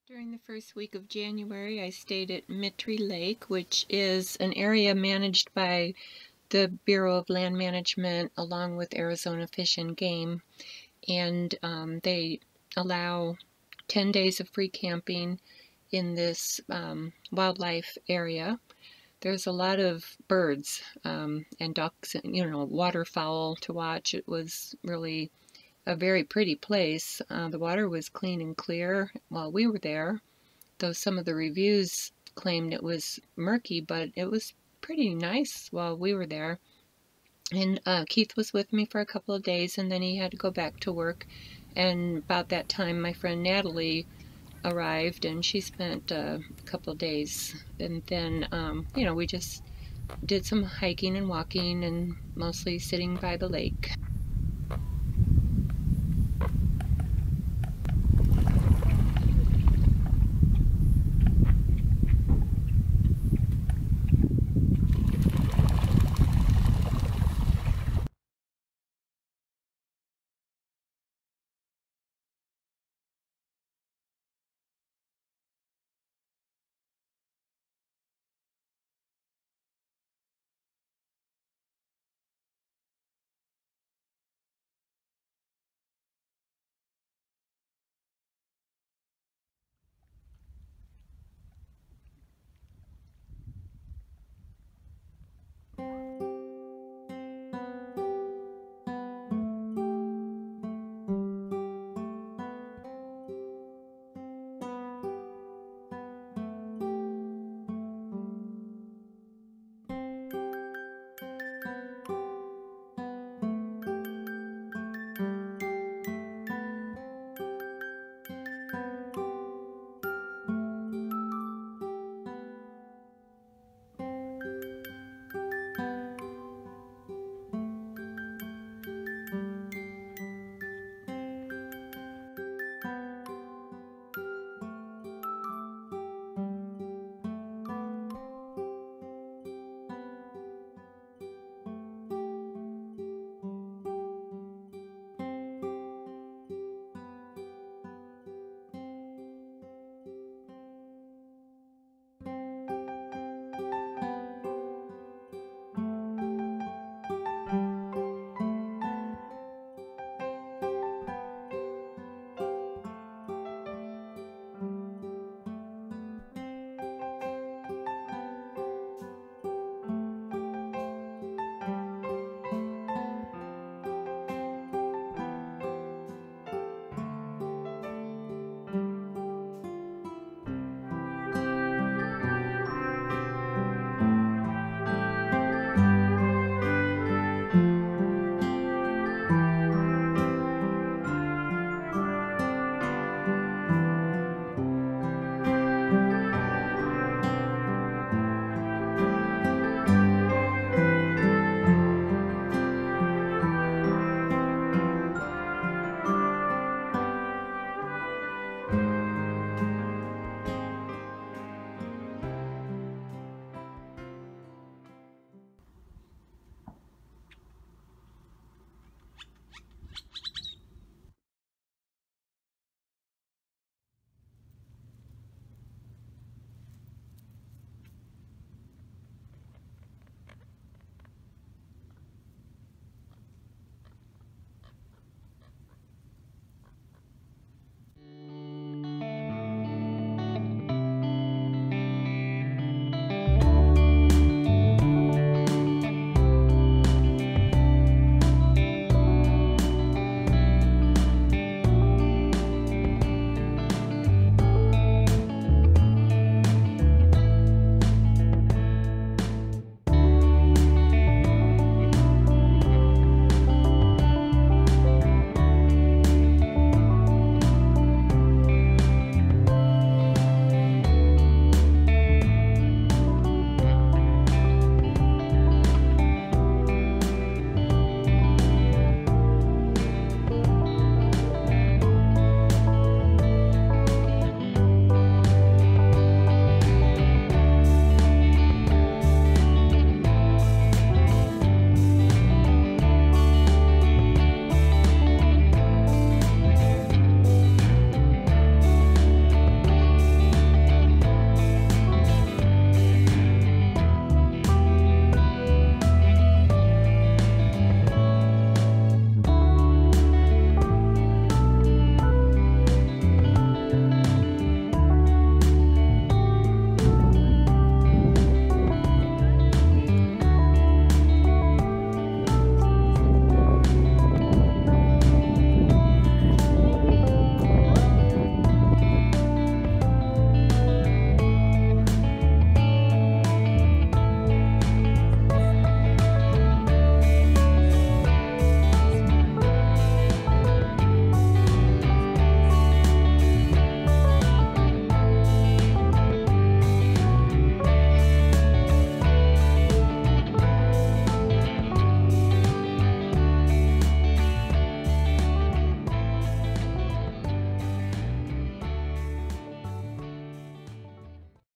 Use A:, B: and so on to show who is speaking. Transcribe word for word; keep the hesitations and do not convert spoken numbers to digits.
A: During the first week of January, I stayed at Mittry Lake, which is an area managed by the Bureau of Land Management along with Arizona Fish and Game, and um, they allow ten days of free camping in this um, wildlife area. There's a lot of birds um, and ducks, and, you know, waterfowl to watch. It was really a very pretty place. Uh, the water was clean and clear while we were there, though some of the reviews claimed it was murky, but it was pretty nice while we were there. And uh, Keith was with me for a couple of days, and then he had to go back to work. And about that time, my friend Natalie arrived, and she spent uh, a couple of days. And then, um, you know, we just did some hiking and walking, and mostly sitting by the lake.